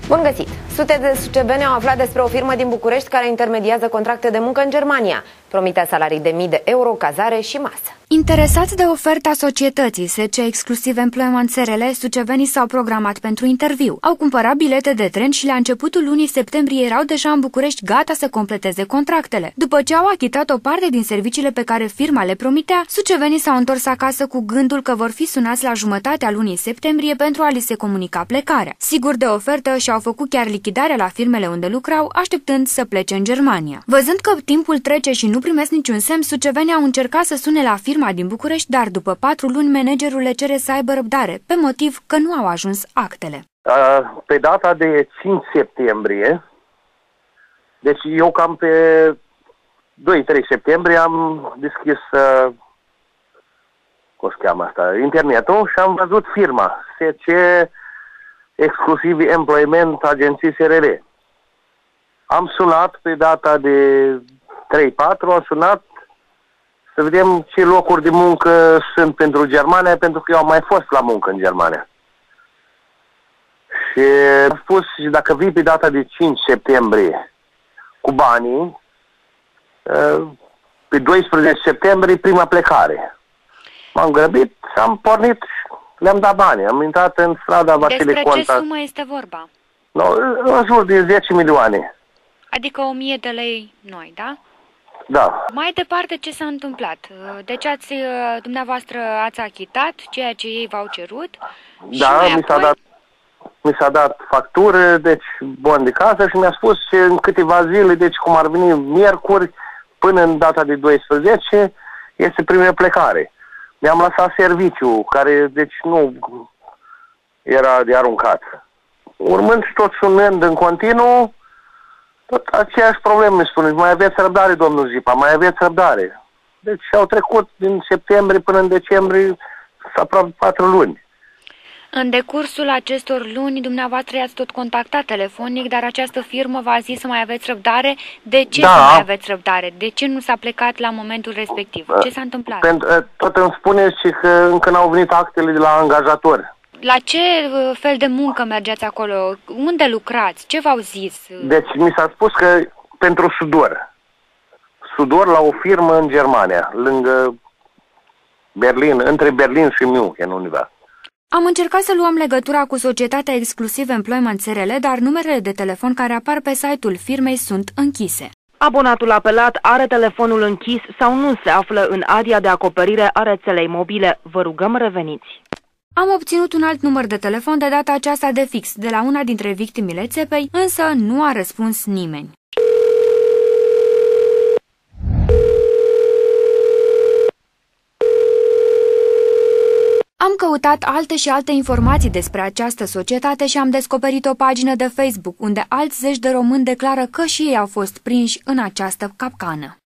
Bun găsit! Sute de sucebeni au aflat despre o firmă din București care intermediază contracte de muncă în Germania. Promitea salarii de mii de euro, cazare și masă. Interesați de oferta societății SC Exclusive Employment SRL, sucevenii s-au programat pentru interviu. Au cumpărat bilete de tren și la începutul lunii septembrie erau deja în București gata să completeze contractele. După ce au achitat o parte din serviciile pe care firma le promitea, sucevenii s-au întors acasă cu gândul că vor fi sunați la jumătatea lunii septembrie pentru a li se comunica plecarea. Sigur de ofertă, și-au făcut chiar lichidarea la firmele unde lucrau, așteptând să plece în Germania. Văzând că timpul trece și nu primesc niciun semn, sucevenii au încercat să sune la firma din București, dar după 4 luni managerul le cere să aibă răbdare, pe motiv că nu au ajuns actele. Pe data de 5 septembrie, deci eu cam pe 2-3 septembrie am deschis cum se cheamă asta, internetul și am văzut firma SC Exclusiv Employment Agenții SRL. Am sunat pe data de 3-4, am sunat să vedem ce locuri de muncă sunt pentru Germania, pentru că eu am mai fost la muncă în Germania. Și am spus, și dacă vii pe data de 5 septembrie cu banii, pe 12 septembrie prima plecare. M-am grăbit, am pornit, le-am dat bani. Am intrat în strada Vasile Conta. Despre ce sumă este vorba? No, în jur de 10 milioane. Adică 1000 de lei noi, da? Da. Mai departe, ce s-a întâmplat? Deci dumneavoastră ați achitat ceea ce ei v-au cerut? Da, mi s-a dat factură, deci bon de casă, și mi-a spus că în câteva zile, deci cum ar veni miercuri, până în data de 12, este prima plecare. Mi-am lăsat serviciu, care deci nu era de aruncat. Urmând și tot sunând în continuu, tot aceeași probleme îmi spuneți, mai aveți răbdare, domnul Zipa, mai aveți răbdare. Deci au trecut din septembrie până în decembrie aproape 4 luni. În decursul acestor luni, dumneavoastră i-ați tot contactat telefonic, dar această firmă v-a zis să mai aveți răbdare. De ce să mai aveți răbdare? De ce nu s-a plecat la momentul respectiv? Ce s-a întâmplat? Tot îmi spuneți și că încă n-au venit actele de la angajator. La ce fel de muncă mergeți acolo? Unde lucrați? Ce v-au zis? Deci mi s-a spus că pentru sudor. Sudor la o firmă în Germania, lângă Berlin, între Berlin și München, undeva. Am încercat să luăm legătura cu societatea Exclusiv Employment SRL, dar numerele de telefon care apar pe site-ul firmei sunt închise. Abonatul apelat are telefonul închis sau nu se află în area de acoperire a rețelei mobile. Vă rugăm, reveniți. Am obținut un alt număr de telefon, de data aceasta de fix, de la una dintre victimele țepei, însă nu a răspuns nimeni. Am căutat alte și alte informații despre această societate și am descoperit o pagină de Facebook unde alți 10 de români declară că și ei au fost prinși în această capcană.